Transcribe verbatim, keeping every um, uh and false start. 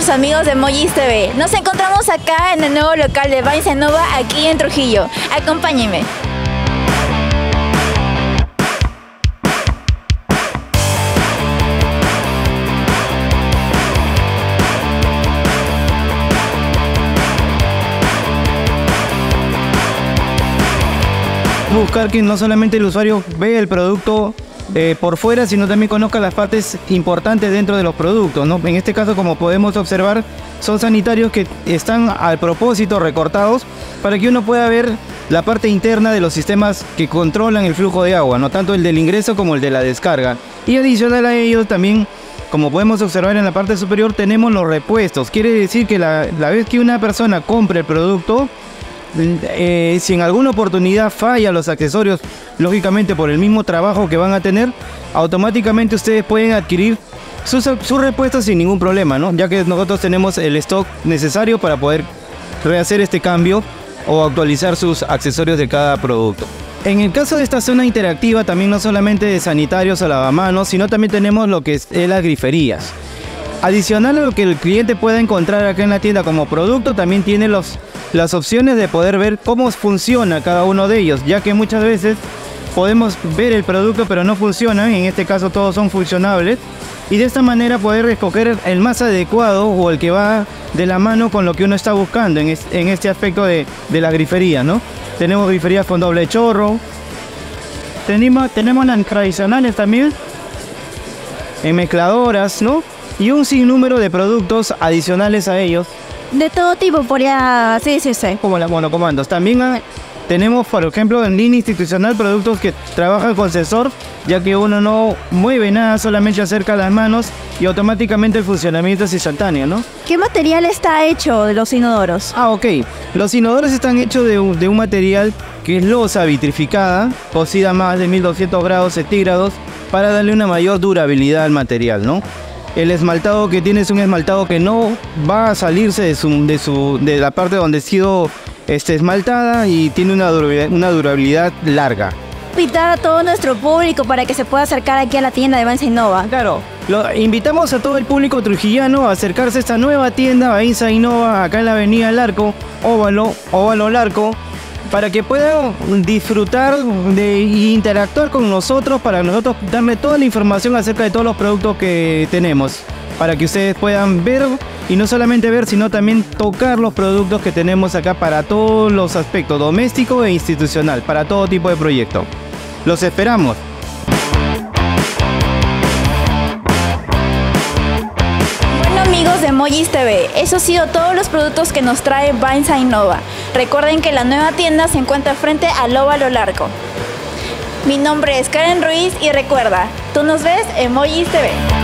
sus amigos de Emojis T V. Nos encontramos acá en el nuevo local de Vines and Nova, aquí en Trujillo. Acompáñenme. Buscar que no solamente el usuario vea el producto eh, por fuera, sino también conozca las partes importantes dentro de los productos, ¿no? En este caso, como podemos observar, son sanitarios que están al propósito recortados para que uno pueda ver la parte interna de los sistemas que controlan el flujo de agua, ¿no? Tanto el del ingreso como el de la descarga. Y adicional a ello también, como podemos observar en la parte superior, tenemos los repuestos. Quiere decir que la, la vez que una persona compre el producto, Eh, si en alguna oportunidad falla los accesorios, lógicamente por el mismo trabajo que van a tener, automáticamente ustedes pueden adquirir sus, sus repuestos sin ningún problema, ¿no? Ya que nosotros tenemos el stock necesario para poder rehacer este cambio o actualizar sus accesorios de cada producto. En el caso de esta zona interactiva, también no solamente de sanitarios o lavamanos, sino también tenemos lo que es, es las griferías. Adicional a lo que el cliente pueda encontrar acá en la tienda como producto, también tiene los, las opciones de poder ver cómo funciona cada uno de ellos, ya que muchas veces podemos ver el producto pero no funcionan. En este caso todos son funcionables, y de esta manera poder escoger el más adecuado o el que va de la mano con lo que uno está buscando en, es, en este aspecto de, de la grifería, ¿no? Tenemos griferías con doble chorro, tenemos, tenemos las tradicionales también, en mezcladoras, ¿no? Y un sinnúmero de productos adicionales a ellos. De todo tipo, podría sí, sí, sí. Como las monocomandos. También hay, tenemos, por ejemplo, en línea institucional, productos que trabajan con sensor, ya que uno no mueve nada, solamente acerca las manos y automáticamente el funcionamiento es instantáneo, ¿no? ¿Qué material está hecho de los inodoros? Ah, ok. Los inodoros están hechos de un, de un material que es losa vitrificada, cocida a más de mil doscientos grados centígrados, para darle una mayor durabilidad al material, ¿no? El esmaltado que tiene es un esmaltado que no va a salirse de, su, de, su, de la parte donde ha sido este, esmaltada, y tiene una durabilidad, una durabilidad larga. Invitar a todo nuestro público para que se pueda acercar aquí a la tienda de Vines and Nova. Claro, lo, invitamos a todo el público trujillano a acercarse a esta nueva tienda Vines and Nova, acá en la avenida Larco, Óvalo, Óvalo Larco, para que puedan disfrutar de, e interactuar con nosotros, para nosotros darle toda la información acerca de todos los productos que tenemos, para que ustedes puedan ver, y no solamente ver, sino también tocar los productos que tenemos acá para todos los aspectos, doméstico e institucional, para todo tipo de proyecto. Los esperamos. Amigos de Emojis T V, eso ha sido todos los productos que nos trae Vines and Nova. Recuerden que la nueva tienda se encuentra frente al Óvalo Larco. Mi nombre es Karen Ruiz y recuerda, tú nos ves, Emojis T V.